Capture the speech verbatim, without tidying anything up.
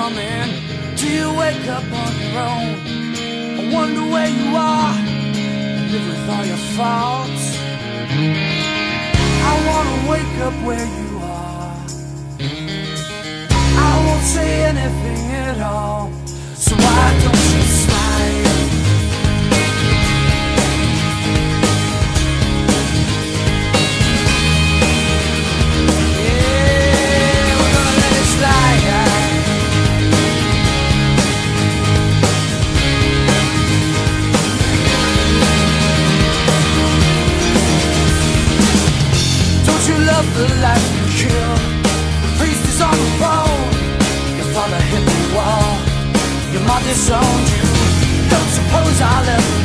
coming? Do you wake up on your own? I wonder where you are, live with all your faults. I wanna wake up where you are. I won't say anything at all, so why don't you smile? The life you killed, the priest is on the phone. Your father hit the wall, your mom disowned you. Don't suppose I'll ever